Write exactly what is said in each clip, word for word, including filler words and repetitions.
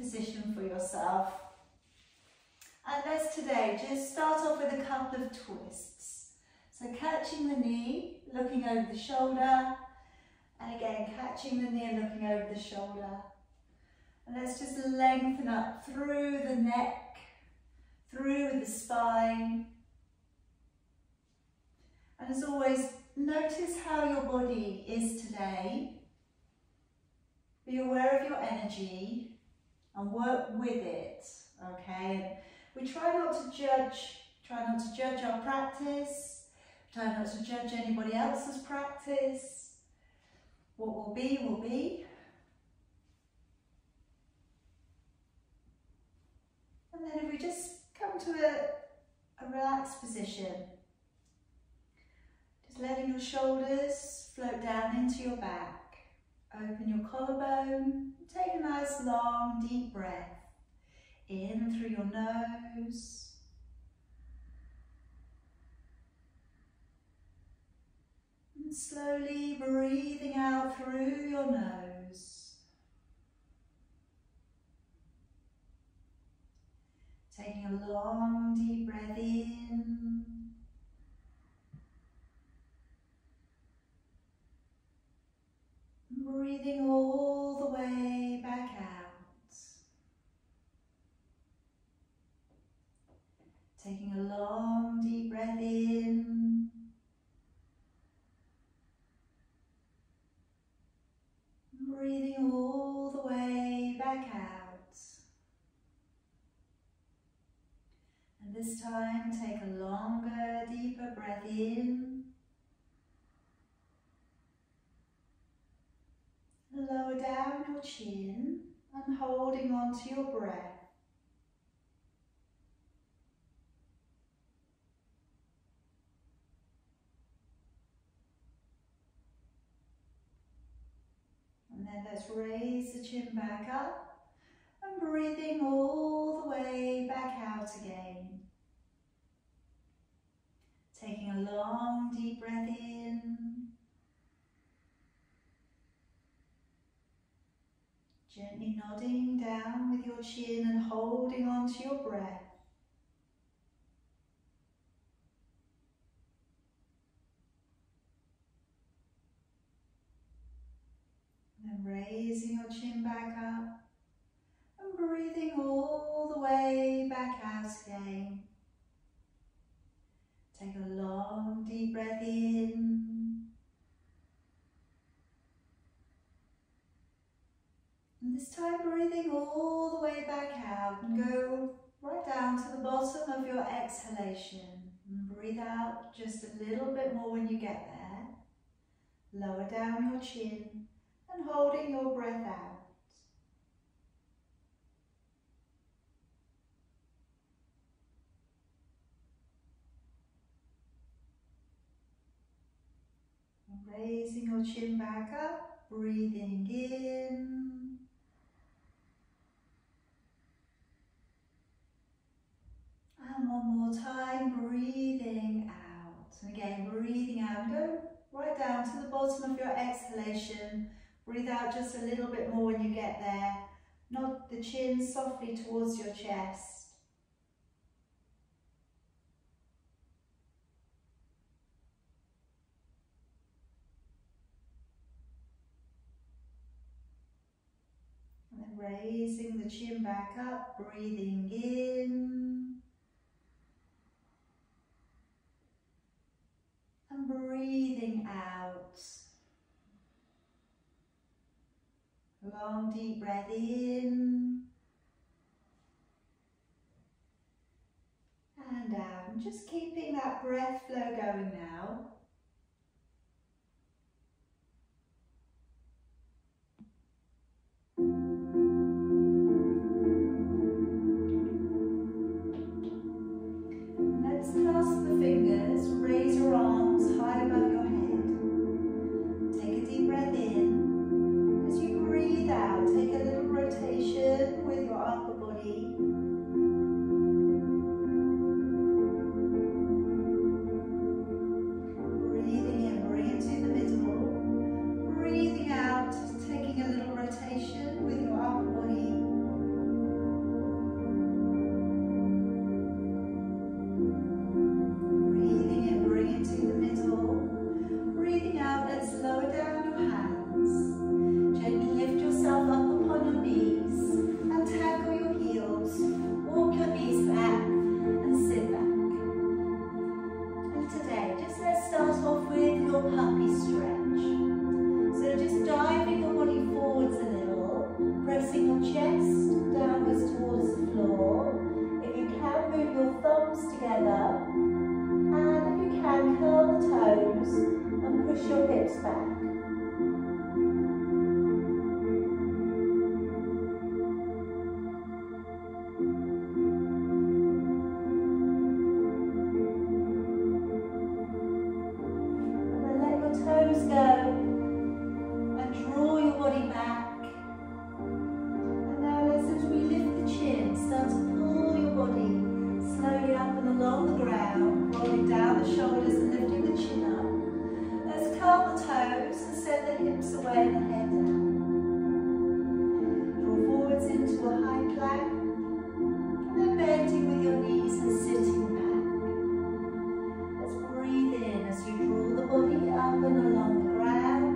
position for yourself. And let's today just start off with a couple of twists. So catching the knee, looking over the shoulder, and again catching the knee and looking over the shoulder. And let's just lengthen up through the neck, through the spine. And as always, notice how your body is today. Be aware of your energy and work with it, okay? We try not to judge, try not to judge our practice, try not to judge anybody else's practice. What will be, will be. And then if we just come to a, a relaxed position, just letting your shoulders float down into your back. Open your collarbone, take a nice long deep breath in through your nose. And slowly breathing out through your nose. Taking a long deep breath in. Breathing all the way back out. Taking a long deep breath in. Breathing all the way back out. And this time take a longer, deeper breath in. Lower down your chin and holding on to your breath. And then let's raise the chin back up and breathing all the way back out again. Taking a long deep breath in. Gently nodding down with your chin and holding on to your breath. And then raising your chin back up and breathing all the way back out again. Take a long deep breath in. And this time breathing all the way back out and go right down to the bottom of your exhalation. And breathe out just a little bit more when you get there. Lower down your chin and holding your breath out. And raising your chin back up, breathing in. And one more time, breathing out. And again, breathing out. Go right down to the bottom of your exhalation. Breathe out just a little bit more when you get there. Nod the chin softly towards your chest. And then raising the chin back up, breathing in. And breathing out. Long deep breath in. And out. And just keeping that breath flow going now. Let's clasp the fingers, raise your arms high above your head. Take a deep breath in. As you breathe out, take a little rotation with your upper body. back. Toes go and draw your body back. And now let's, as we lift the chin, start to pull your body slowly up and along the ground, rolling down the shoulders and lifting the chin up. Let's curl the toes and send the hips away and the head down. Draw forwards into a high plank, and then bending with your knees and sitting back. Let's breathe in as you draw the body up and along the ground.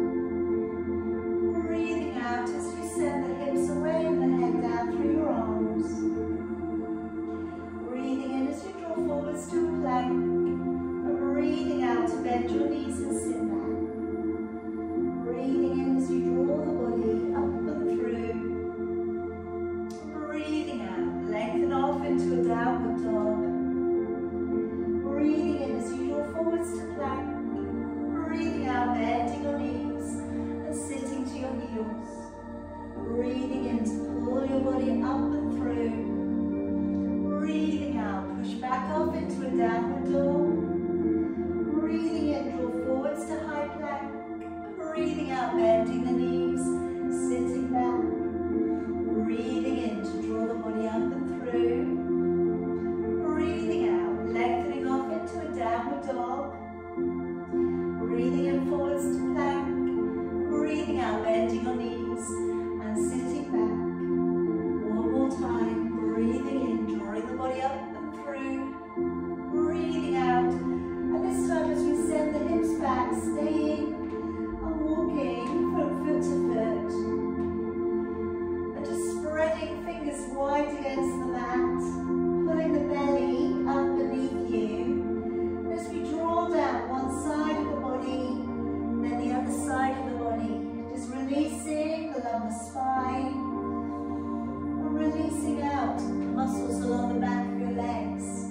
Breathing out as you send the hips away and the head down through your arms. Breathing in as you draw forwards to a plank. And breathing out to bend your knees and sit back. Breathing in as you draw the body up and through. Breathing out, lengthen off into a downward dog. Breathing in as you draw forwards to plank. Breathing out, bending your knees and sitting to your heels. Breathing in to pull your body up and through. Breathing out, push back up into a downward dog. Breathing in, draw forwards to high plank. Breathing out, bending the knees, sitting back. Breathing in to draw the body up and through. Breathing out, lengthening off into a downward dog. Breathing in forwards to plank. Breathing out, bending your knees and sitting back. One more time. Breathing in, drawing the body up and through. Breathing out. And this time as we send the hips back, staying and walking from foot to foot. And just spreading fingers wide against the mat. Pulling the belly up beneath you. And as we draw down one side of the body, and then the other side of the body, just releasing the lumbar spine, and releasing out muscles along the back of your legs.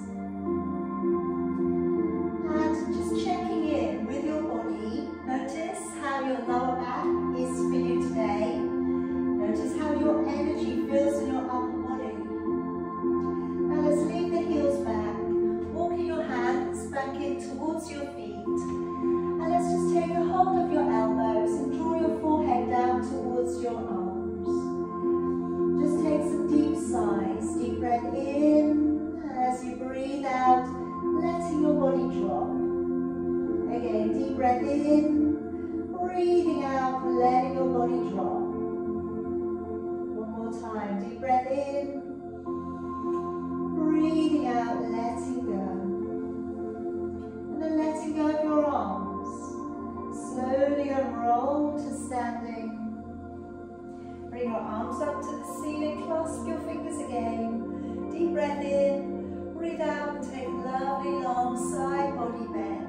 And just checking in with your body, notice how your lower back is for you today. Notice how your energy feels in your upper body. Now let's leave the heels back, walking your hands back in towards your feet. And let's just take a hold of your elbows and draw your forehead down towards your arms. Just take some deep sighs, deep breath in, and as you breathe out, letting your body drop. Again, deep breath in, breathing out, letting your body drop. One more time, deep breath in, breathing out, letting go. And then letting go of your arms. Slowly unroll to standing. Bring your arms up to the ceiling, clasp your fingers again. Deep breath in, breathe out, and take a lovely long side body bend.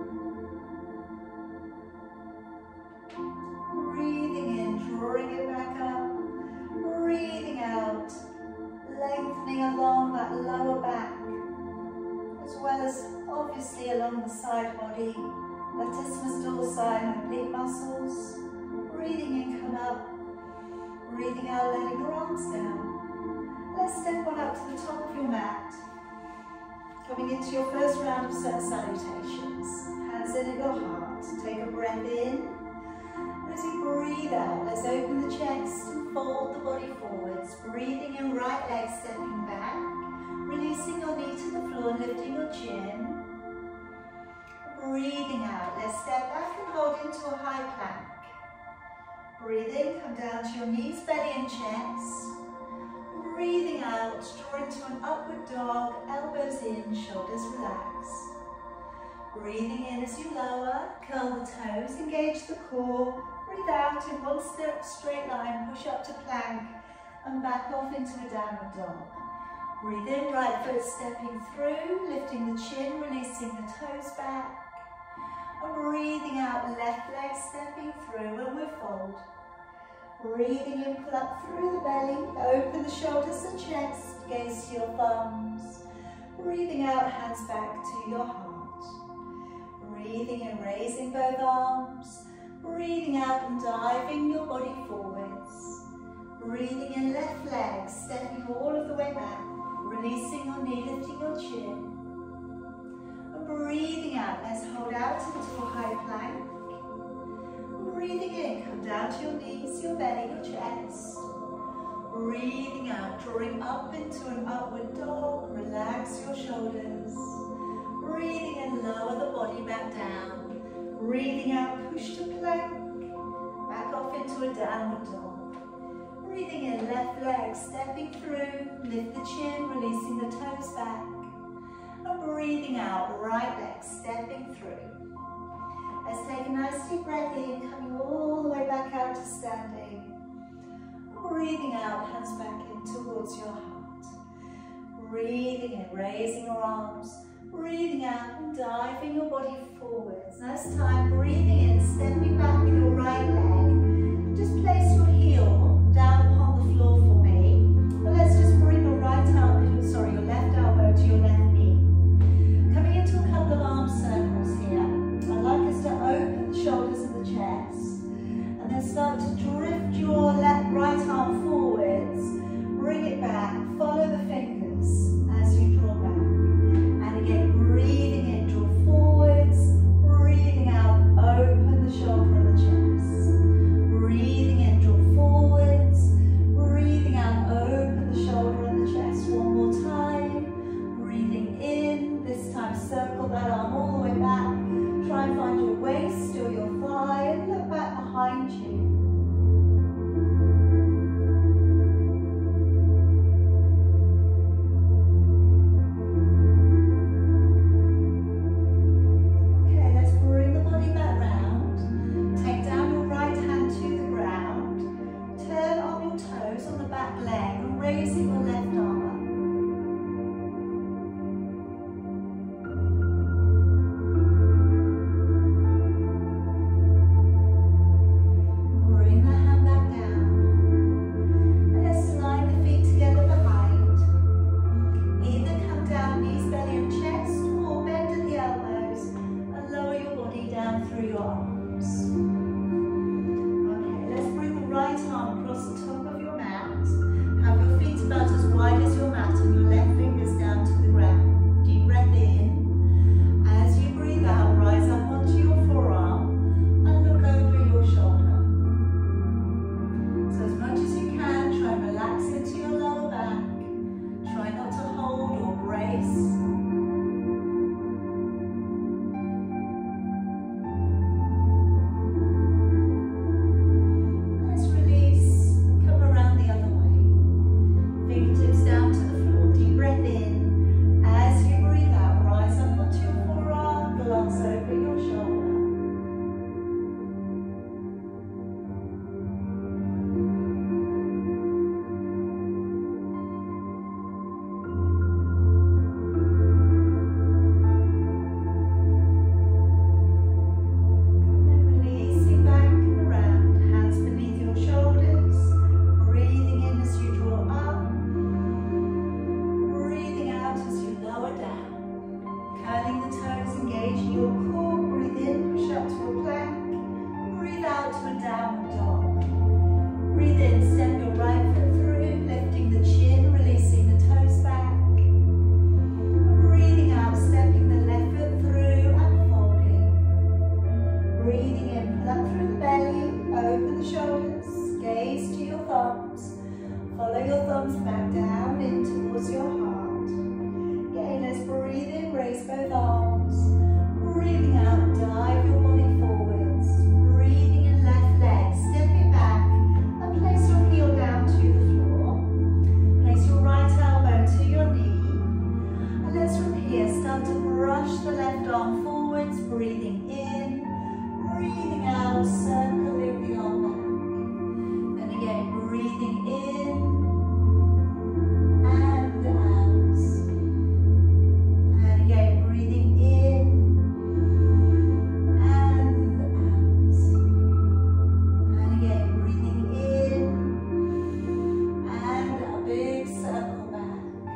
Breathing in, drawing it back up. Breathing out, lengthening along that lower back, as well as obviously along the side body, latissimus dorsi and oblique muscles. Breathing in, come up. Breathing out, letting your arms down. Let's step on up to the top of your mat. Coming into your first round of sun salutations. Hands in at your heart. Take a breath in. As you breathe out, let's open the chest and fold the body forwards. Breathing in, right leg stepping back. Releasing your knee to the floor, lifting your chin. Breathing out, let's step back and hold into a high plank. Breathing, come down to your knees, belly and chest. Breathing out, draw into an upward dog, elbows in, shoulders relax. Breathing in as you lower, curl the toes, engage the core. Breathe out in one step, straight line, push up to plank and back off into a downward dog. Breathe in, right foot stepping through, lifting the chin, releasing the toes back. And breathing out, left leg stepping through and we fold. Breathing in, pull up through the belly, open the shoulders and chest, gaze to your thumbs. Breathing out, hands back to your heart. Breathing in, raising both arms. Breathing out and diving your body forwards. Breathing in, left leg, stepping all of the way back. Releasing your knee, lifting your chin. And breathing out, let's hold out into a high plank. Breathing in, come down to your knees, your belly, your chest. Breathing out, drawing up into an upward dog. Relax your shoulders. Breathing in, lower the body back down. Breathing out, push to plank. Back off into a downward dog. Breathing in, left leg, stepping through. Lift the chin, releasing the toes back. And breathing out, right leg, stepping through. Let's take a nice deep breath in, coming all the way back out to standing. Breathing out, hands back in towards your heart. Breathing in, raising your arms. Breathing out and diving your body forwards. Next time, breathing in, stepping back with your right leg. Just place your heel down upon the floor for me. But let's just bring your right elbow, sorry, your left elbow to your left knee. Coming into a couple of arm circles here. I'd like us to open the shoulders and the chest. And then start to drift your left, right arm forwards. Bring it back. Follow the fingers as you draw back. And again, breathing in, draw forwards. Breathing out, open the shoulder and the chest. Breathing in, draw forwards. Breathing out, open the shoulder and the chest. One more time. Breathing in. This time, circle that arm all the way back. Try and find your waist or your thigh and look back behind you. Okay, let's bring the body back round. Take down your right hand to the ground. Turn on your toes on the back leg and raising your left arm up.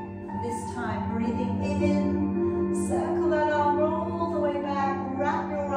Breathing in, circle that arm all the way back, wrap your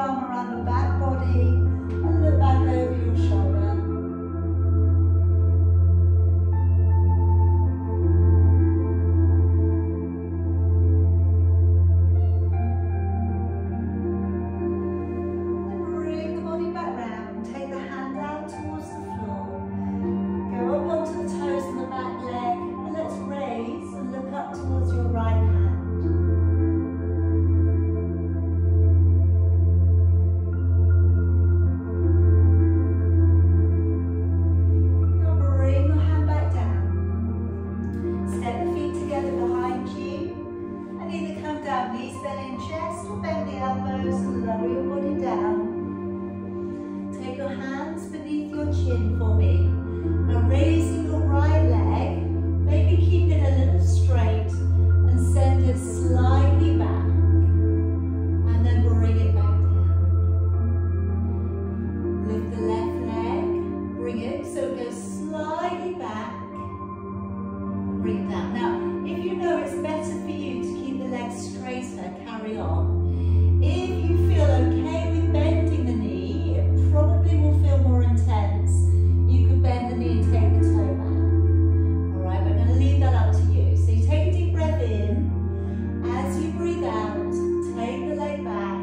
Bring down. Now, if you know it's better for you to keep the legs straighter, carry on. If you feel okay with bending the knee, it probably will feel more intense. You could bend the knee and take the toe back. All right, we're going to leave that up to you. So you take a deep breath in. As you breathe out, take the leg back.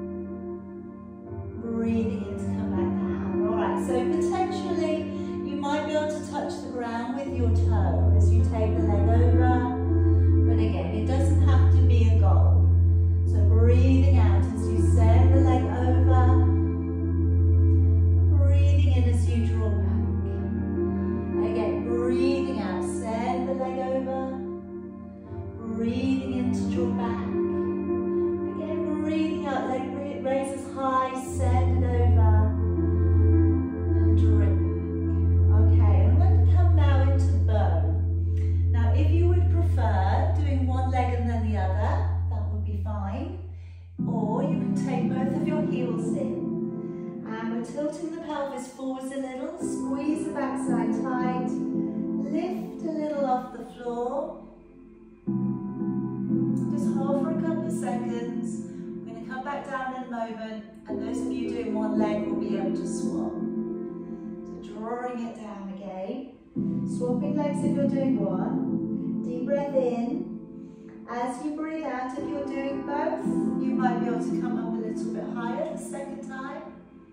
Breathing in to come back down. All right, so potentially you might be able to touch the ground with your toe as you take the leg over. But again, it doesn't have to be a goal. So breathing out as you send the leg over. Breathing in as you draw back. Again, breathing out, send the leg over. Breathing in to draw back. Again, breathing out, leg raises high, send it over. And drip back. Okay, I'm going to come now into bow. Now, if you would prefer doing one leg and then the other, that would be fine. Or you can take both of your heels in. And we're tilting the pelvis forwards a little, squeeze the backside tight, lift a little off the floor. Just hold for a couple of seconds. We're going to come back down in a moment, and those of you doing one leg will be able to swap. So drawing it down again. Swapping legs if you're doing one. Deep breath in. As you breathe out, if you're doing both, you might be able to come up a little bit higher the second time.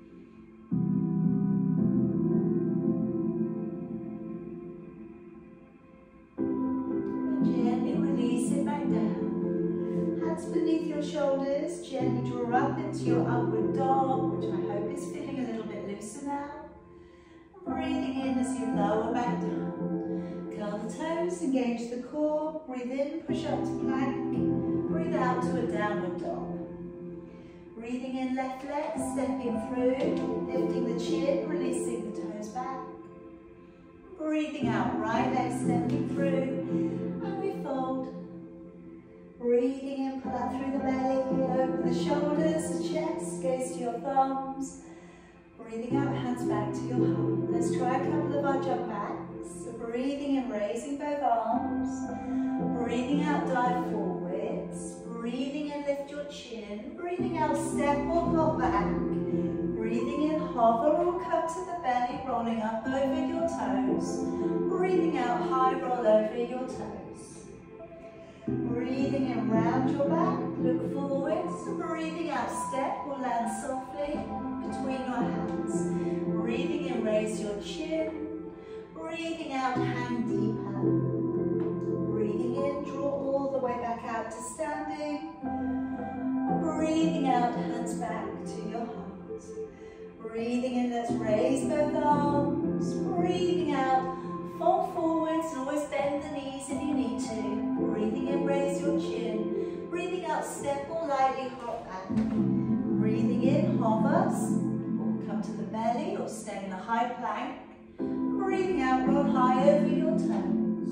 And gently release it back down. Hands beneath your shoulders, gently draw up into your upward dog, which I hope is feeling a little bit looser now. Breathing in as you lower back down. Curl the toes, engage the core, breathe in, push up to plank, breathe out to a downward dog. Breathing in left leg, stepping through, lifting the chin, releasing the toes back. Breathing out, right leg stepping through, and we fold. Breathing in, pull up through the belly, open the shoulders, the chest, gaze to your thumbs. Breathing out, hands back to your heart. Let's try a couple of our jump backs. So breathing in, raising both arms. Breathing out, dive forwards. Breathing in, lift your chin. Breathing out, step or hop back. Breathing in, hover or come to the belly, rolling up over your toes. Breathing out, high roll over your toes. Breathing in, round your back, look forwards. Breathing out, step or land softly between your hands. Breathing in, raise your chin. Breathing out, hang deeper. Breathing in, draw all the way back out to standing. Breathing out, hands back to your heart. Breathing in, let's raise both arms. Breathing out, fold forwards, and always bend the knees if you need to. Breathing in, raise your chin. Breathing out, step or lightly hop back. Breathing in, hover, or come to the belly, or stay in a high plank. Breathing out, roll high over your toes.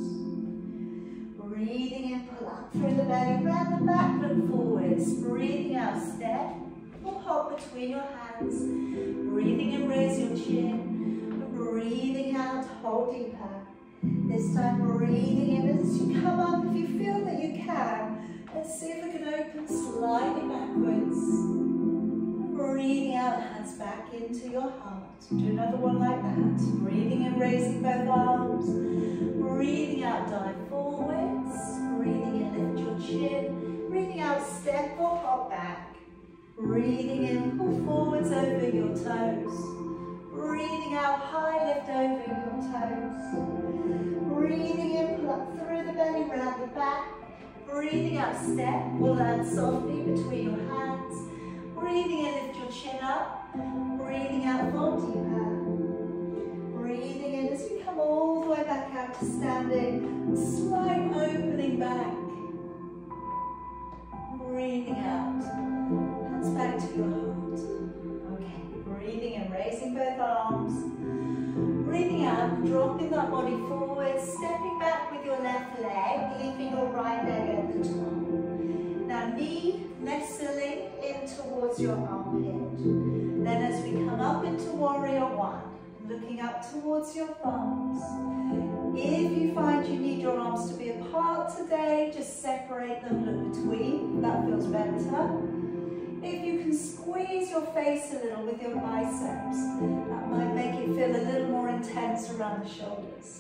Breathing in, pull up through the belly, round the back, look forwards. Breathing out, step or hop between your hands. Breathing in, raise your chin. Breathing out, hold deeper. This time breathing in as you come up, if you feel that you can. Let's see if we can open slightly backwards. Breathing out, hands back into your heart. Do another one like that. Breathing in, raising both arms. Breathing out, dive forwards. Breathing in, lift your chin. Breathing out, step or hop back. Breathing in, pull forwards over your toes. Breathing out, high lift over your toes. Breathing in, pull up through the belly, round the back. Breathing out, step or land softly between your hands. Breathing in, lift your chin up. Breathing out, fold deeper. Breathing in as you come all the way back out to standing. Slight opening back. Breathing out. Hands back to your heart. Okay, breathing in, raising both arms. Breathing out, dropping that body forward, stepping back with your left leg, leaving your right leg at the top. Now knee nestling in towards your armpit. Then as we come up into warrior one, looking up towards your thumbs, If you find you need your arms to be apart today, just separate them, look between, that feels better. If you can squeeze your face a little with your biceps, that might make it feel a little more intense around the shoulders.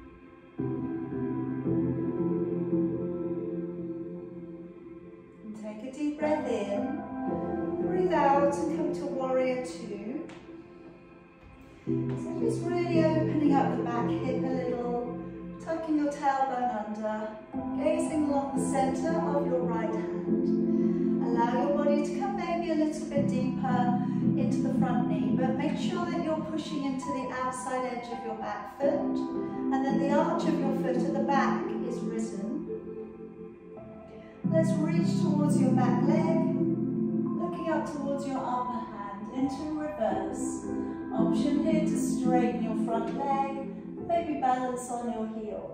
And take a deep breath in, breathe out and come to warrior two. So just really opening up the back hip a little, tucking your tailbone under, gazing along the center of your right hand. Allow your body to come maybe a little bit deeper into the front knee, but make sure that you're pushing into the outside edge of your back foot, and then the arch of your foot at the back is risen. Let's reach towards your back leg, looking up towards your upper hand into reverse. Option here to straighten your front leg, maybe balance on your heel.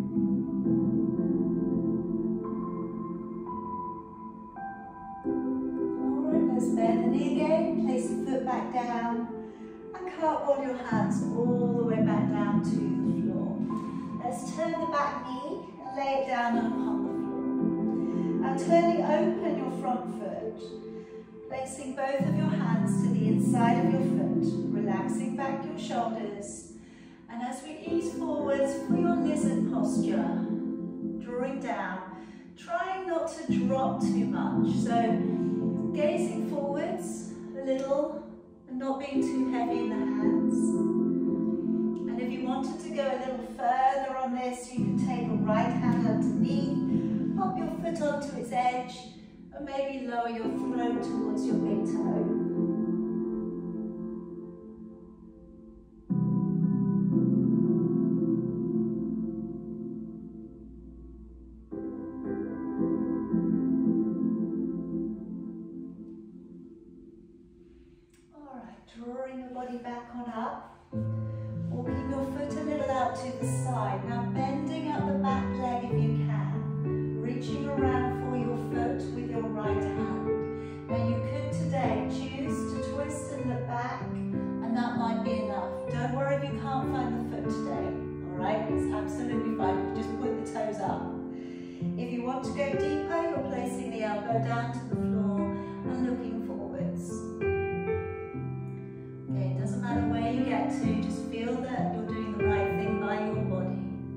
Alright, let's bend the knee again, place the foot back down, and cartwheel your hands all the way back down to the floor. Let's turn the back knee and lay it down upon the floor. Now turning open your front foot, placing both of your hands to the inside of your foot, relaxing back your shoulders, and as we ease forwards for your lizard posture, drawing down, trying not to drop too much, so gazing forwards a little and not being too heavy in the hands. And if you wanted to go a little further on this, you can take your right hand underneath, pop your foot onto its edge, and maybe lower your throat towards your big toe. Drawing your body back on up, walking your foot a little out to the side. Now bending up the back leg if you can, reaching around for your foot with your right hand. Now you could today choose to twist and look back, and that might be enough. Don't worry if you can't find the foot today, all right? It's absolutely fine, you just put the toes up. If you want to go deeper, you're placing the elbow down to the floor and looking forwards. Okay, it doesn't matter where you get to, just feel that you're doing the right thing by your body.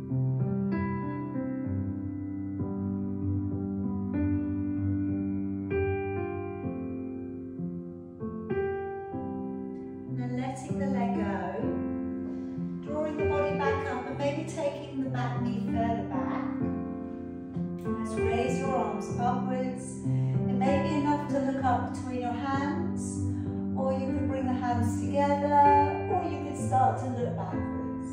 And then letting the leg go, drawing the body back up and maybe taking the back knee further back. Let's raise your arms upwards. It may be enough to look up between your hands, or you could bring the hands together, or you could start to look backwards.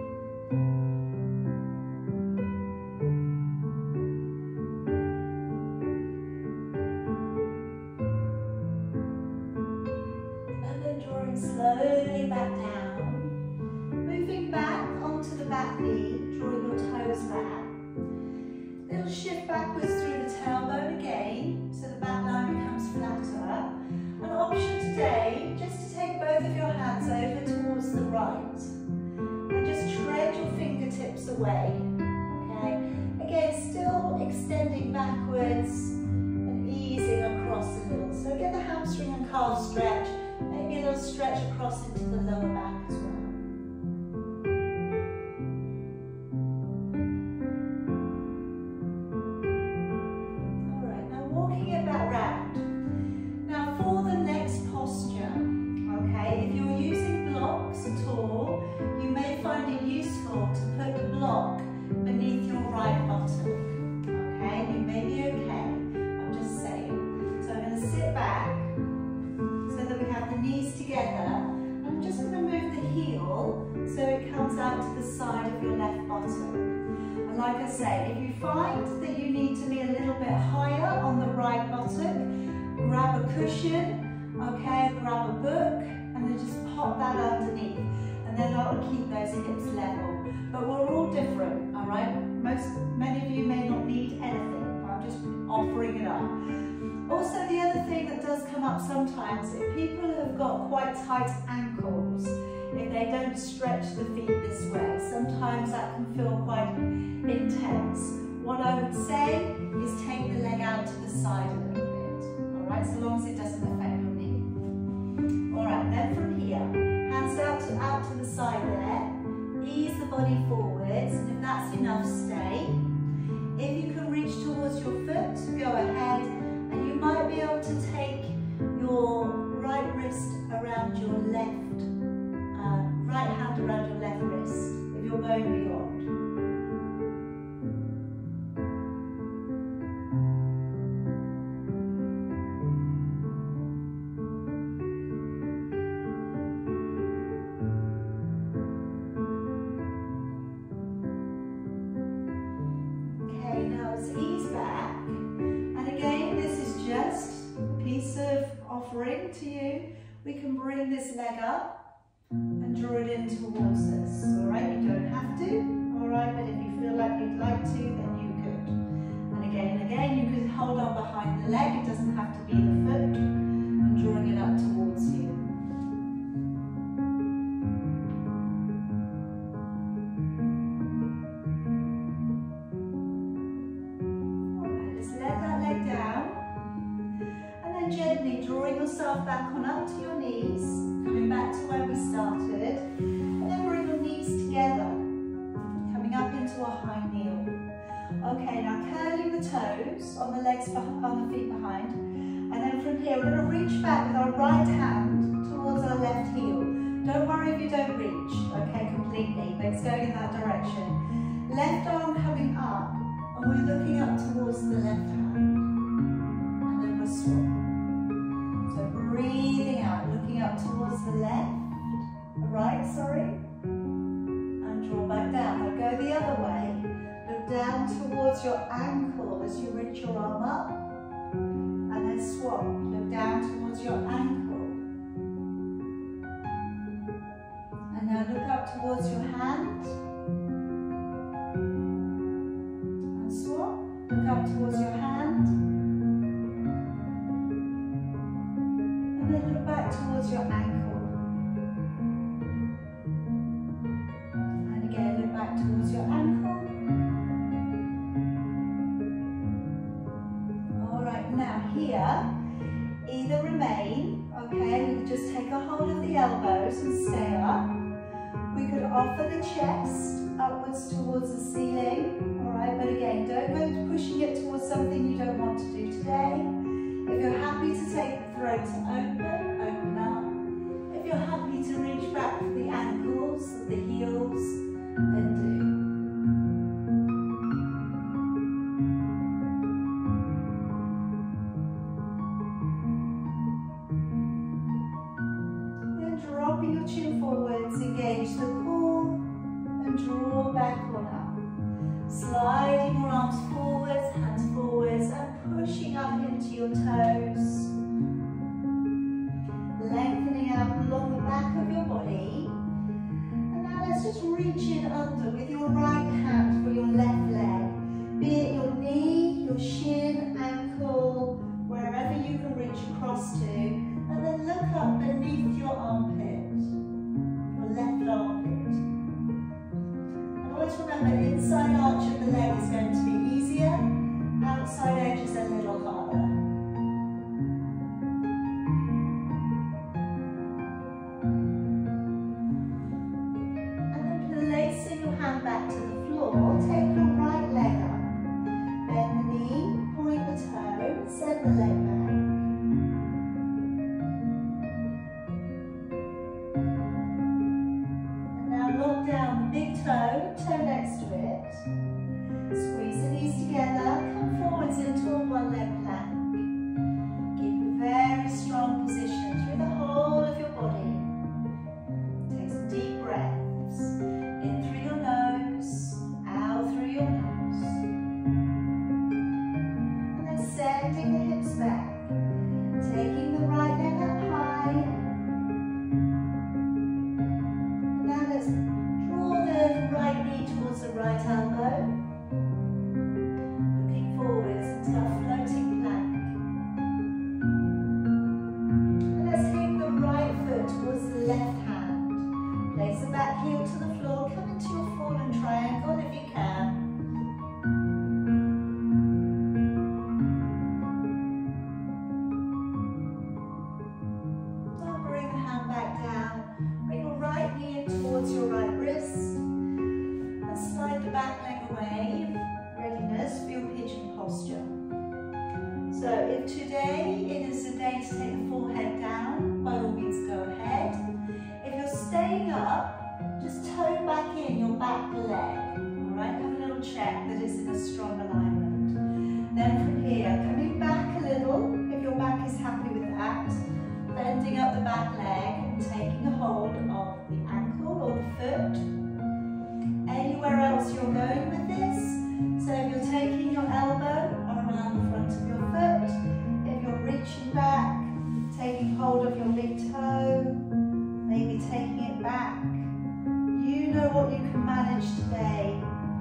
And then drawing slowly back down, moving back onto the back knee, drawing your toes back. Little shift backwards through the tailbone again, so the back line becomes flatter. An option today, just to take both of your hands over towards the right and just tread your fingertips away, okay? Again, still extending backwards and easing across a little. So get the hamstring and calf stretch, maybe a little stretch across into the lower back as well. All right, now walking it back round. If you're using blocks at all, you may find it useful to put the block beneath your right buttock. Okay, you may be okay, I'm just saying. So I'm going to sit back so that we have the knees together. I'm just going to move the heel so it comes out to the side of your left buttock. And like I say, if you find that you need to be a little bit higher on the right buttock, grab a cushion, okay, grab a book, and then just pop that underneath, and then that'll keep those hips level. But we're all different, all right? Most, many of you may not need anything. I'm just offering it up. Also, the other thing that does come up sometimes, if people have got quite tight ankles, if they don't stretch the feet this way. Sometimes that can feel quite intense. What I would say is take the leg out to the side a little bit, all right, so long as it doesn't affect your knee. All right, then from here, hands out to, out to the side there, ease the body forwards, and if that's enough, stay. If you can reach towards your foot, go ahead, and you might be able to take your right wrist around your left, uh, right hand around your left wrist, if you're going beyond. To you, we can bring this leg up and draw it in towards us. All right, you don't have to. All right, but if you feel like you'd like to, then you could. And again and again, you could hold on behind the leg. It doesn't have to be the foot. And drawing it up towards you. All right, just let that leg down. Gently drawing yourself back on up to your knees, coming back to where we started, and then bring your knees together, coming up into a high kneel. Okay, now curling the toes on the legs, on the feet behind, and then from here we're going to reach back with our right hand towards our left heel. Don't worry if you don't reach, okay, completely, but it's going in that direction. Left arm coming up, and we're looking up towards the left hand, and then we'll swap. Breathing out, looking up towards the left, right, sorry, and draw back down. Now go the other way. Look down towards your ankle as you reach your arm up, and then swap. Look down towards your ankle. And now look up towards your hand, and swap. Look up towards your hand. And then look back towards your ankle. And again, look back towards your ankle. All right, now here, either remain, okay, we could just take a hold of the elbows and stay up. We could offer the chest upwards towards the ceiling, all right, but again, don't go pushing it towards something you don't want to do today. If you're happy to take the throat open, open up. If you're happy to reach back for the ankles, the heels, then do. Then dropping your chin forwards, engage the core, and draw back on up. Sliding your arms forwards, hands forwards, and pushing up into your toes. Lengthening out along the back of your body. And now let's just reach in under with your right hand for your left leg. Be it your knee, your shin, ankle, wherever you can reach across to. And then look up beneath your armpit, your left armpit. And always remember, inside arch of the leg is going to be easier. Outside edge is a little harder. today it is a day to take the forehead down, by all means go ahead. If you're staying up, just toe back in your back leg. Alright, have a little check that it's in a strong alignment. Then from here, coming back a little, if your back is happy with that, bending up the back leg and taking a hold of the ankle or the foot. Anywhere else you're going with this, so if you're taking your elbow around the front of your foot, if you're reaching back, taking hold of your big toe, maybe taking it back, you know what you can manage today.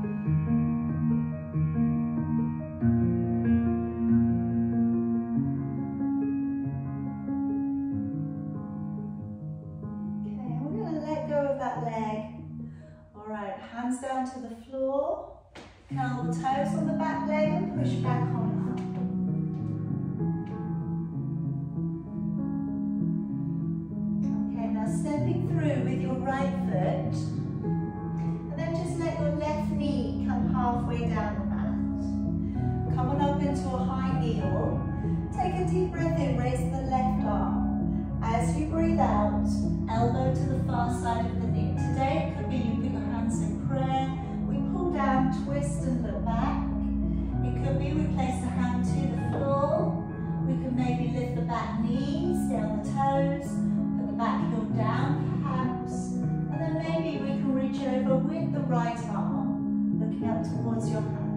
Okay, we're going to let go of that leg. Alright, hands down to the floor, curl the toes on the back leg and push back on up. Okay, now stepping through with your right foot, and then just let your left knee come halfway down the mat. Come on up into a high kneel. Take a deep breath in, raise the left arm. As you breathe out, elbow to the far side of the knee. Today it could be you put your hands in prayer, we pull down, twist and look back. It could be we place the hand to the floor. We could maybe lift the back knees, down the toes, put the back heel down perhaps, and then maybe we can reach over with the right arm, looking up towards your hand.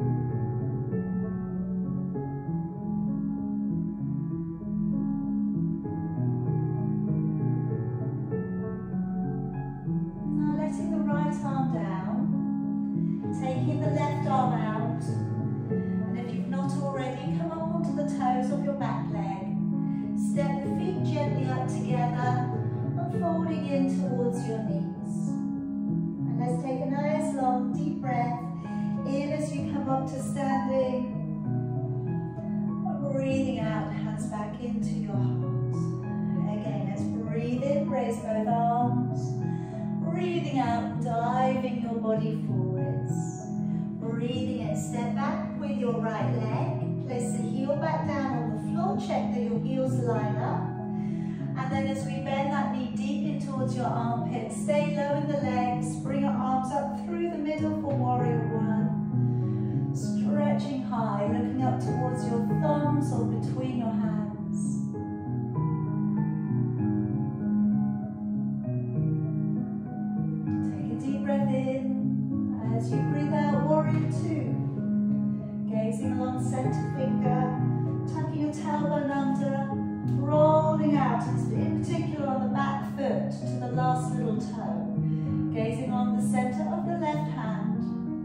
Arm down, taking the left arm out, and if you've not already, come up onto the toes of your back leg, step the feet gently up together and folding in towards your knees. And let's take a nice long deep breath in as you come up to standing, and breathing out, hands back into your heart. Again, let's breathe in, raise both arms. Breathing out, diving your body forwards. Breathing in, step back with your right leg. Place the heel back down on the floor. Check that your heels line up. And then as we bend that knee deep in towards your armpit, stay low in the legs. Bring your arms up through the middle for warrior one. Stretching high, looking up towards your thumbs or between your hands. As you breathe out, warrior two. Gazing along center finger, tucking your tailbone under, rolling out, in particular on the back foot to the last little toe. Gazing on the center of the left hand.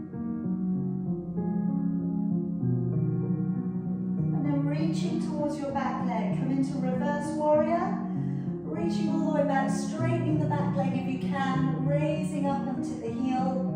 And then reaching towards your back leg. Come into reverse warrior. Reaching all the way back, straightening the back leg if you can, raising up onto the heel.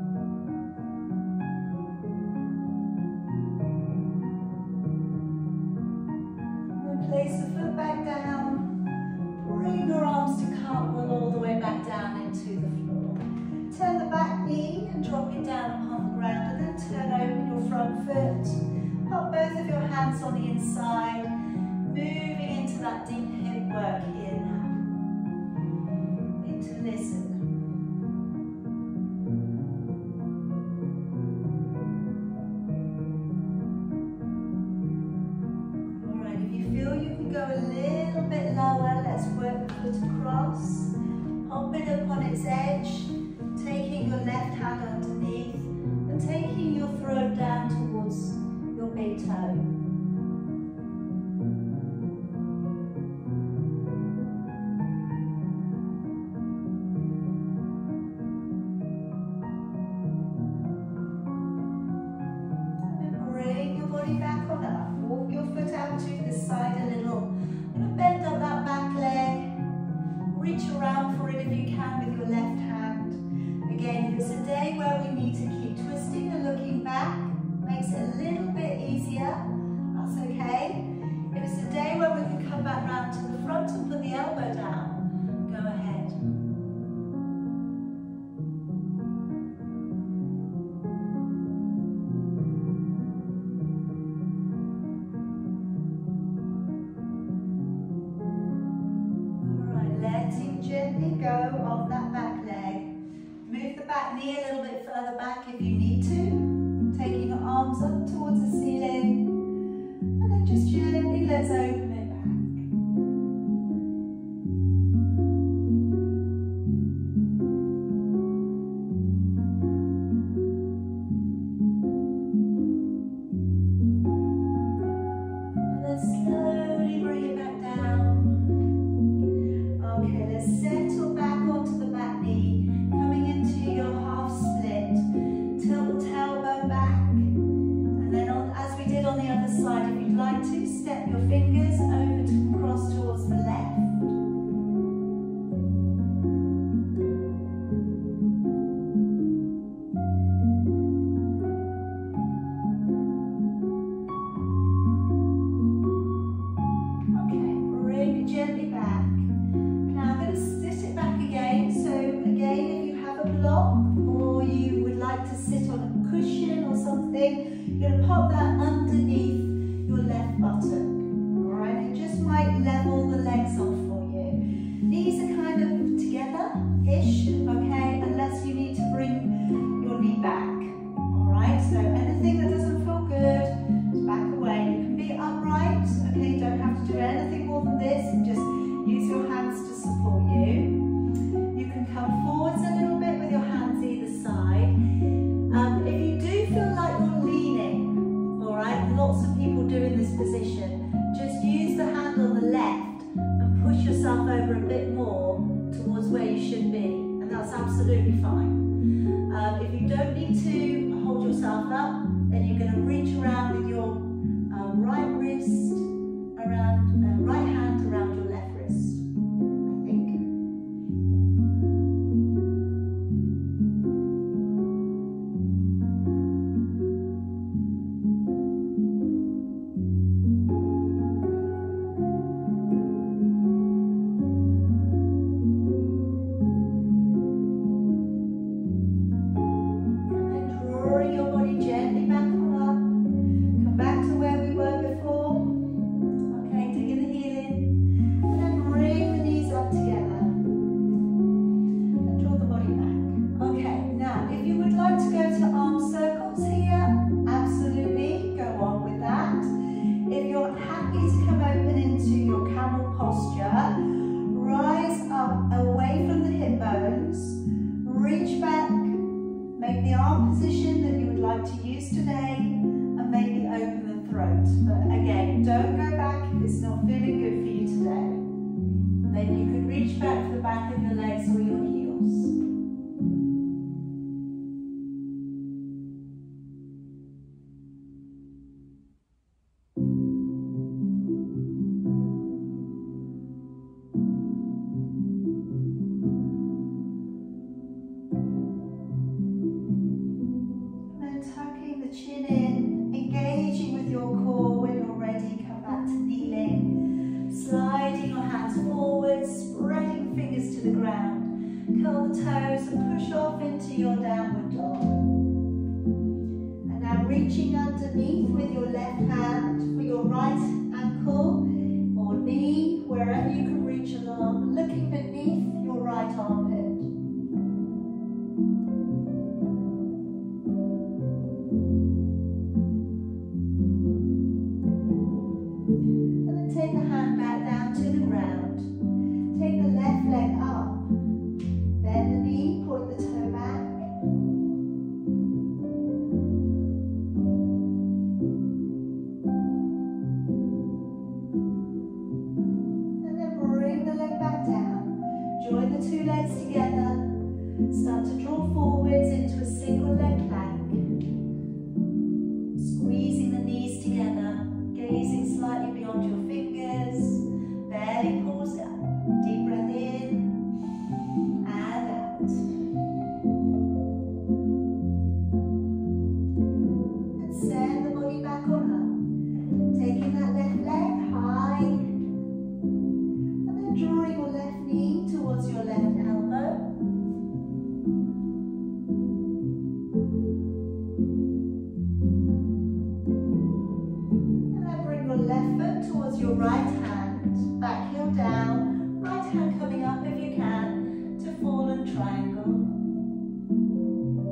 And then place the foot back down, bring your arms to cartwheel all the way back down into the floor. Turn the back knee and drop it down upon the ground, and then turn over your front foot. Pop both of your hands on the inside, moving into that deep hip work here now. To listen. Alright, if you feel you can go a little bit lower, let's work the foot across. Hop it up on its edge, taking your left hand underneath and taking your throat down towards your big toe. Reach around for it if you can with your left hand. Again, if it's a day where we need to keep twisting and looking back, makes it a little bit easier, that's okay. If it's a day where we can come back round to the front and put the elbow down, go ahead. knee a little bit further back if you need to, taking your arms up towards the ceiling, and then just gently let's open it back. And then slowly bring it back down. Okay, let's settle back onto the back knee, coming into your half split. Tilt the tailbone back, and then on, as we did on the other side, if you'd like to, step your fingers over to cross towards the left. Okay, bring it gently back. Now I'm going to sit it back again. So again, if you have a block or you would like to sit on a cushion or something, you're going to pop that underneath your left buttock. Alright, it just might level the legs off for you. Knees are kind of together-ish, okay, unless you need to bring your knee back. Alright, so anything that doesn't feel good, just back away. You can be upright, okay, you don't have to do anything more than this, and just use your hands to support you. You can come forwards a little bit with your hands either side. Um, if you do feel like you're leaning, all right, lots of people do in this position, just use the hand on the left and push yourself over a bit more towards where you should be, and that's absolutely fine. Um, if you don't need to hold yourself up, then you're going to reach around with your uh, right wrist around, uh, right hand around your left wrist. Reaching underneath with your left hand for your right ankle or knee, wherever you can reach along, looking beneath your right armpit. And then take the hand back down to the ground. Take the left leg up. Bend the knee, point the toe back. Join the two legs together, start to draw forwards into a single leg plank, squeezing the knees together, gazing slightly beyond your fingers, barely pause out, deep breath in and out. And send the body back on up, taking that left leg high, and then drawing your left knee towards your left elbow. And then bring your left foot towards your right hand, back heel down, right hand coming up if you can, to fallen triangle.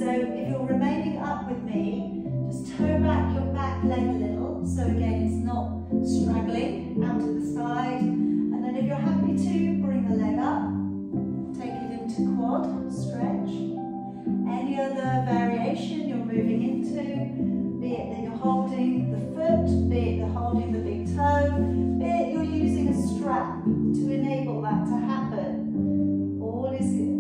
So if you're remaining up with me, just toe back your back leg a little. So again, it's not straggling out to the side. And then if you're happy to, bring the leg up. Take it into quad, stretch. Any other variation you're moving into, be it that you're holding the foot, be it you're holding the big toe, be it you're using a strap to enable that to happen. All is good.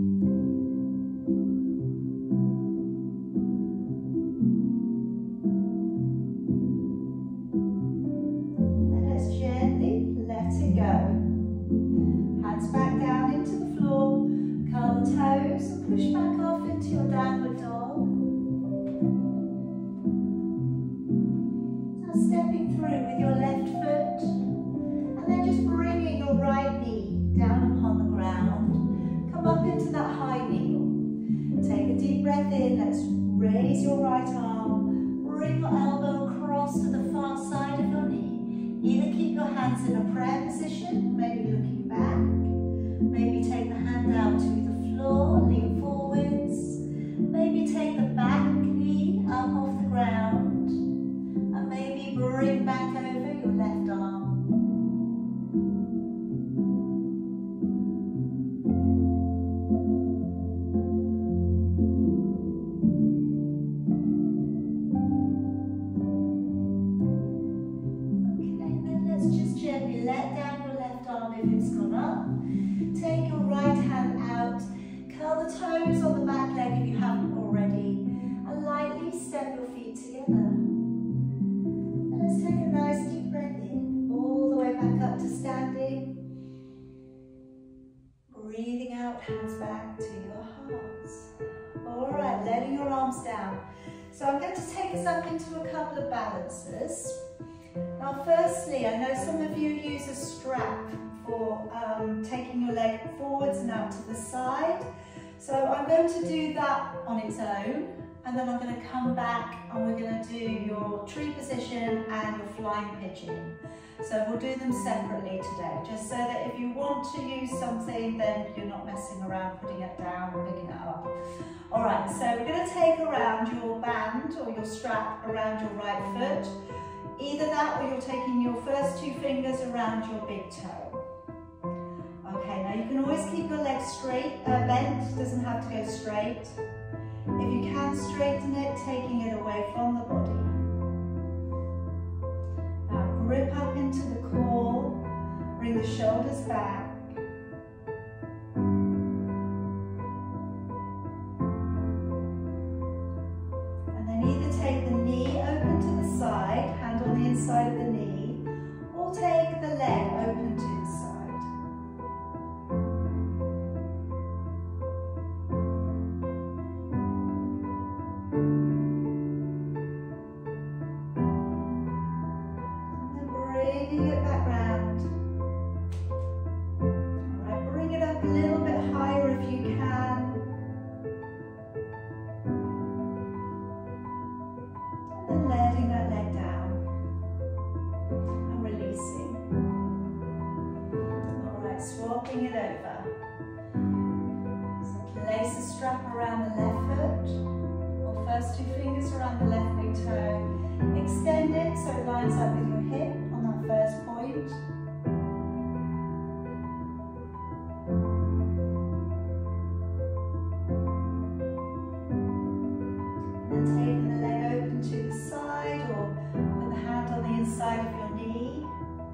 Then let's gently let it go. Hands back down into the floor, curl the toes and push back off into your downward dog. Now stepping through with your left foot and then just bringing your right knee down upon the ground. Come up into that high kneel. Take a deep breath in. Let's raise your right arm. Bring your elbow across to the far side of your knee. Either keep your hands in a prayer position, maybe looking back. Maybe take the hand out to the floor, lean forwards. Maybe take the back knee up off the ground. And maybe bring back over your left arm. Let down your left arm if it's gone up. Take your right hand out. Curl the toes on the back leg if you haven't already. And lightly step your feet together. And let's take a nice deep breath in. All the way back up to standing. Breathing out, hands back to your hearts. Alright, letting your arms down. So I'm going to take us up into a couple of balances. Now firstly, I know some of you use a strap for um, taking your leg forwards and out to the side. So I'm going to do that on its own, and then I'm going to come back and we're going to do your tree position and your flying pigeon. So we'll do them separately today, just so that if you want to use something, then you're not messing around putting it down or picking it up. All right, so we're going to take around your band or your strap around your right foot. Either that or you're taking your first two fingers around your big toe. Okay, now you can always keep your legs straight, uh, bent, doesn't have to go straight. If you can straighten it, taking it away from the body. Now grip up into the core, bring the shoulders back. And then either take the knee open to the side, hand on the inside of the knee, or take the leg open to the side. And then bringing it back round. Alright, bring it up a little bit higher if you can. And letting that leg down. And releasing. Alright, swapping it over. So place the strap around the left foot, or first two fingers around the left big toe. Extend it so it lines up with your hip on that first point. And then taking the leg open to the side, or put the hand on the inside of your knee.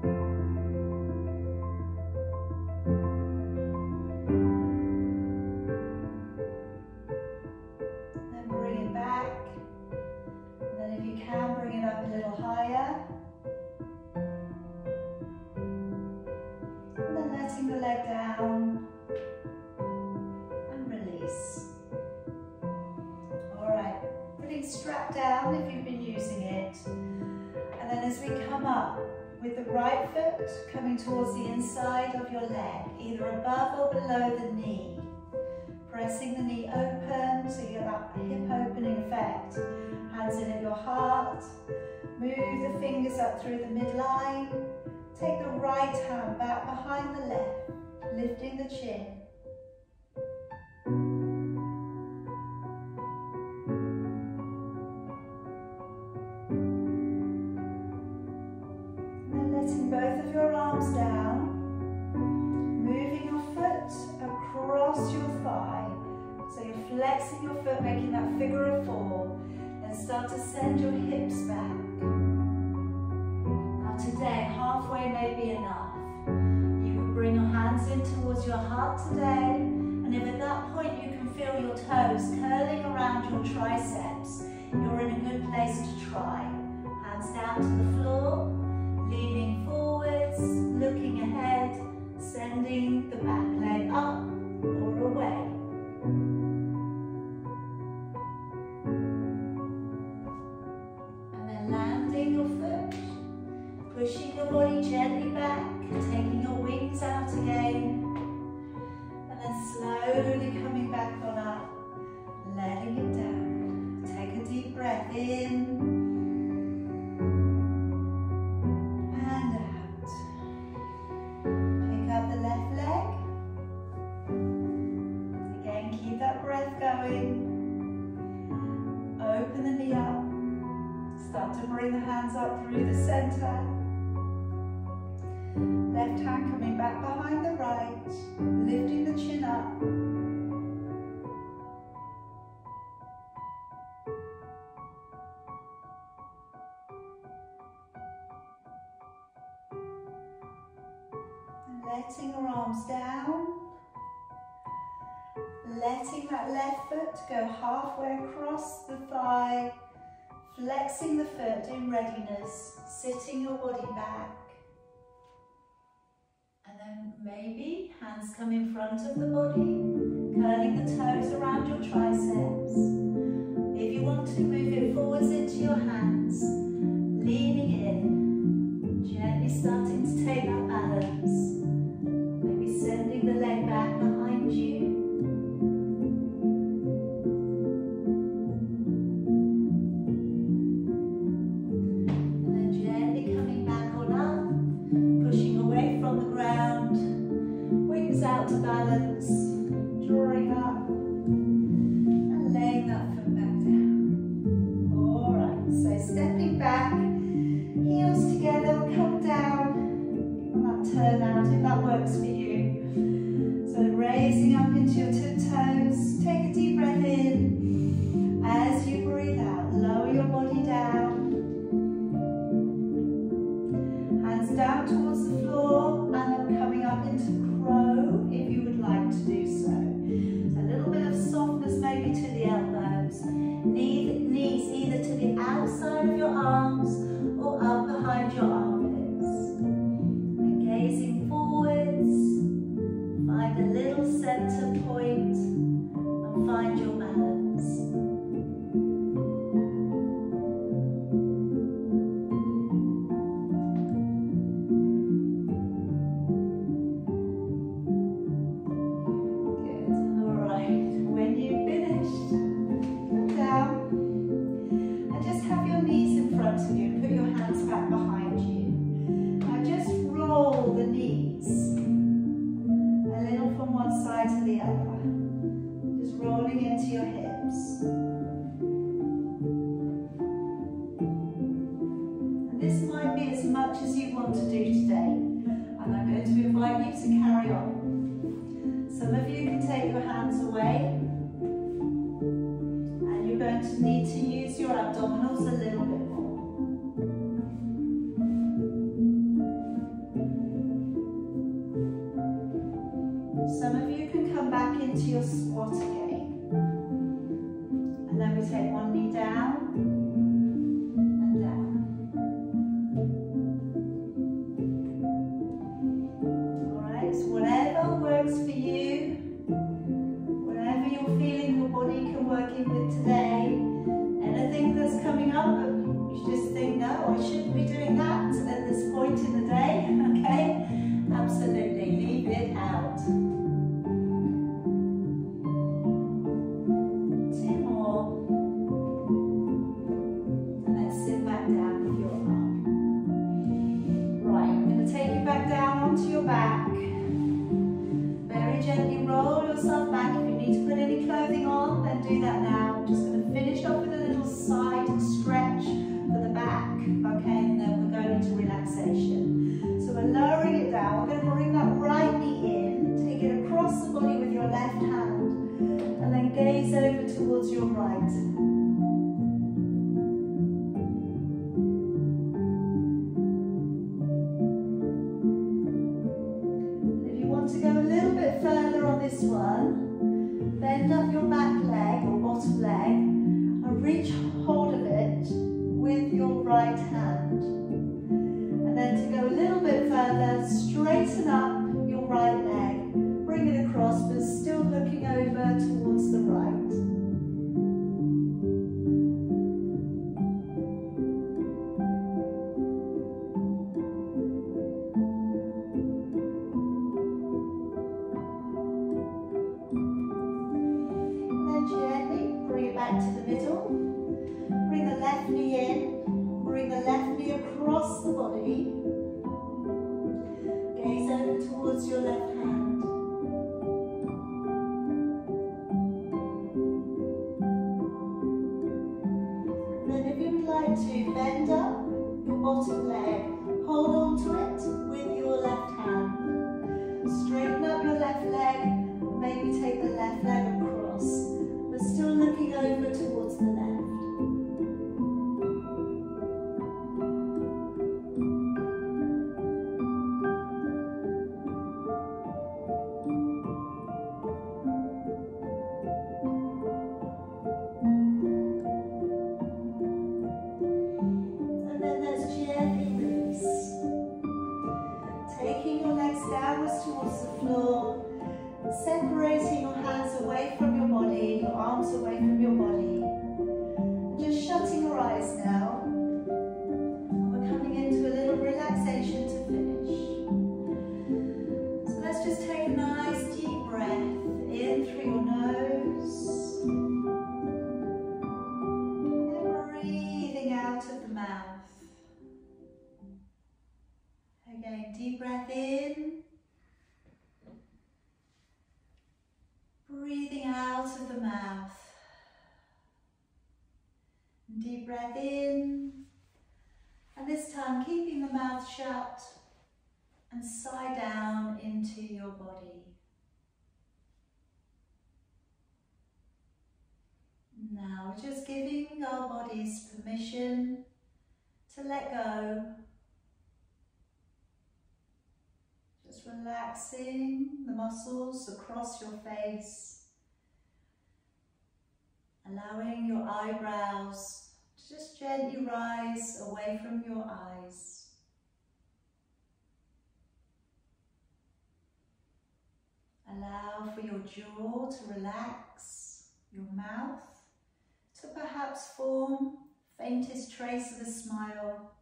Then bring it back. And then if you can, bring it up a little higher. And then letting the leg down. And release. Alright, putting strap down if you've been using it. And then as we come up with the right foot coming towards the inside of your leg, either above or below the knee. Pressing the knee open so you get that hip opening effect. Hands in at your heart. Move the fingers up through the midline. Take the right hand back behind the left, lifting the chin. across your thigh. So you're flexing your foot, making that figure of four. Then start to send your hips back. Now today, halfway may be enough. You can bring your hands in towards your heart today. And if at that point you can feel your toes curling around your triceps, you're in a good place to try. Hands down to the floor, leaning forwards, looking ahead, sending the back leg up or away. And then landing your foot, pushing your body gently back, taking your wings out again. And then slowly coming back on up, letting it down. Take a deep breath in. And out. Pick up the left leg. Again, keep that breath going. Open the knee up. Start to bring the hands up through the center. Left hand coming back behind the right, lifting the chin up. And letting your arms down. Letting that left foot go halfway across the thigh. Flexing the foot in readiness, sitting your body back. And then maybe hands come in front of the body, curling the toes around your triceps. If you want to, move it forwards into your hands, leaning in, gently starting to take that balance. Maybe sending the leg back behind you. Out to balance, drawing up and laying that foot back down. Alright, so stepping back, heels together, come down on that turn out if that works for you. So raising up into your tiptoes, take a deep breath in. As you breathe out, lower your body down. Hands down towards the floor and then coming up into crow if you would like to do so. So a little bit of softness maybe to the elbows. Knee, knees either to the outside of your arms or up behind your armpits. And gazing forwards, find a little center point and find your balance. Need to use your abdominals a little bit more. Some of you can come back into your squat again. And then we take one knee down and down. Alright, so whatever works for you, whatever you're feeling your body can work in with today. Anything that's coming up, you just think, no, I shouldn't be doing that at this point in the day, okay? Absolutely, leave it out. Two more. And then sit back down with your arm. Right, I'm going to take you back down onto your back. Very gently roll yourself back. If you need to put any clothing on, then do that now. I'm just going to finish off with a little side stretch for the back, okay, and then we're going into relaxation. So we're lowering it down. We're going to bring that right knee in, take your right. To go a little bit further on this one, bend up your back leg or bottom leg and reach hold of it with your right hand. And then to go a little bit further, straighten up your right leg, bring it across but still looking over towards the right. Back to the middle, bring the left knee in, bring the left knee across the body, gaze over towards your left hand. And then if you would like to bend up your bottom leg, hold on to it with your left hand. Straighten up your left leg, maybe take the left leg across. Still looking over towards the left. And then let's gently release. Taking your legs downwards towards the floor, separating your hands away from your body, your arms away from your body. Just shutting your eyes now. We're coming into a little relaxation to finish. So let's just take a nice deep breath in through your nose. And then breathing out of the mouth. Again, deep breath in. Breathing out of the mouth. Deep breath in. And this time keeping the mouth shut and sigh down into your body. Now we're just giving our bodies permission to let go. Just relaxing the muscles across your face, allowing your eyebrows to just gently rise away from your eyes. Allow for your jaw to relax, your mouth to perhaps form faintest trace of a smile.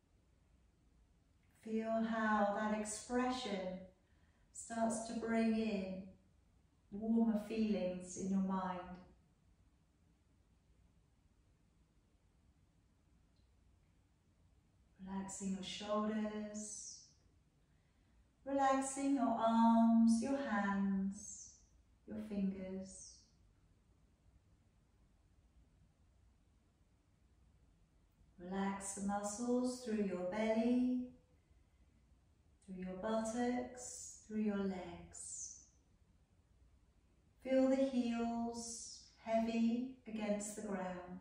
Feel how that expression starts to bring in warmer feelings in your mind. Relaxing your shoulders, relaxing your arms, your hands, your fingers. Relax the muscles through your belly, through your buttocks, through your legs. Feel the heels heavy against the ground.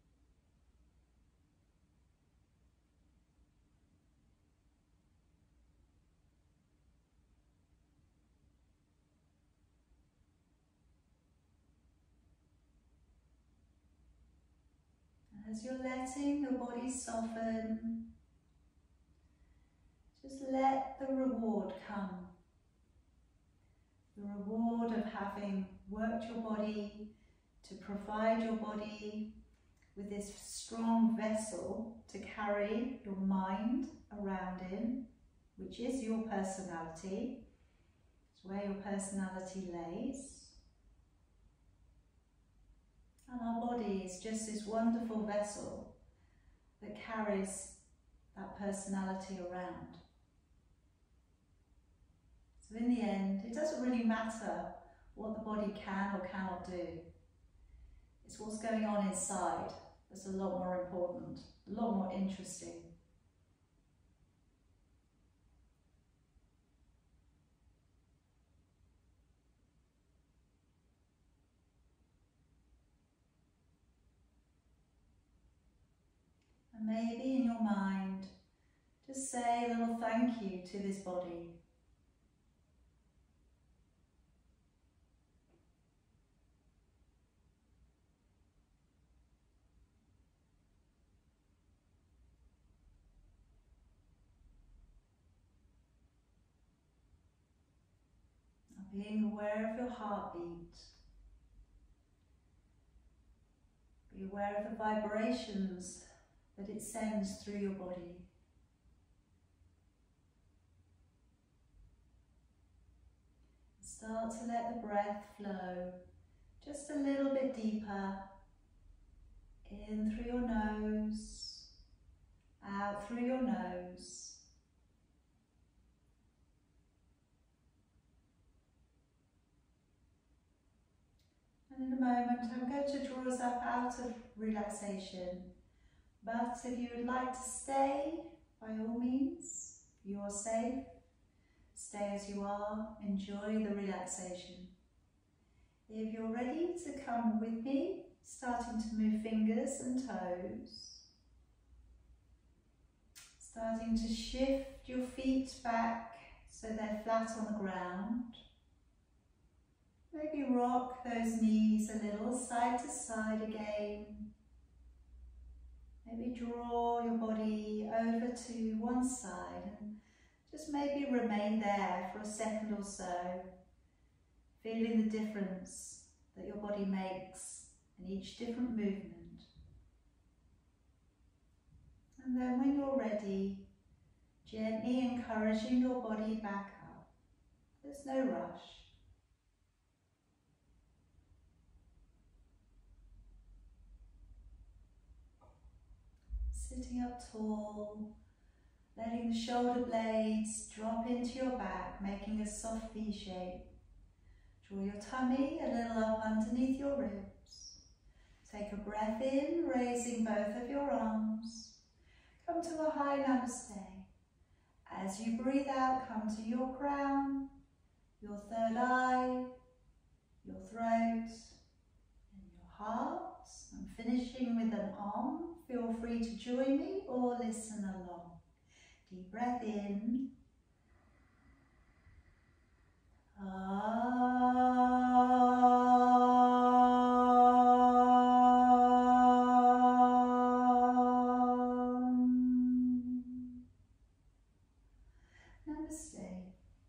As you're letting your body soften, just let the reward come. The reward of having worked your body to provide your body with this strong vessel to carry your mind around in, which is your personality. It's where your personality lays. And our body is just this wonderful vessel that carries that personality around. So in the end, it doesn't really matter what the body can or cannot do. It's what's going on inside that's a lot more important, a lot more interesting. maybe in your mind, just say a little thank you to this body. Being aware of your heartbeat. Be aware of the vibrations that it sends through your body. Start to let the breath flow just a little bit deeper. In through your nose, out through your nose. And in a moment, I'm going to draw us up out of relaxation. But if you would like to stay, by all means, you're safe. Stay as you are, enjoy the relaxation. If you're ready to come with me, starting to move fingers and toes. Starting to shift your feet back so they're flat on the ground. Maybe rock those knees a little side to side again. Maybe draw your body over to one side and just maybe remain there for a second or so, feeling the difference that your body makes in each different movement. And then when you're ready, gently encouraging your body back up. There's no rush. Sitting up tall, letting the shoulder blades drop into your back, making a soft V shape. Draw your tummy a little up underneath your ribs. Take a breath in, raising both of your arms. Come to a high namaste. As you breathe out, come to your crown, your third eye, your throat, and your heart. I'm finishing with an Om. Feel free to join me or listen along. Deep breath in. Ah. Namaste.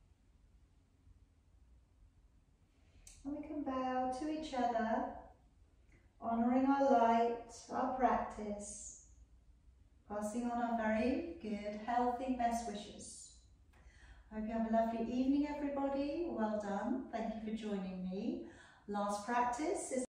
And we can bow to each other, honouring our light, our practice, passing on our very good, healthy best wishes. I hope you have a lovely evening, everybody. Well done. Thank you for joining me. Last practice is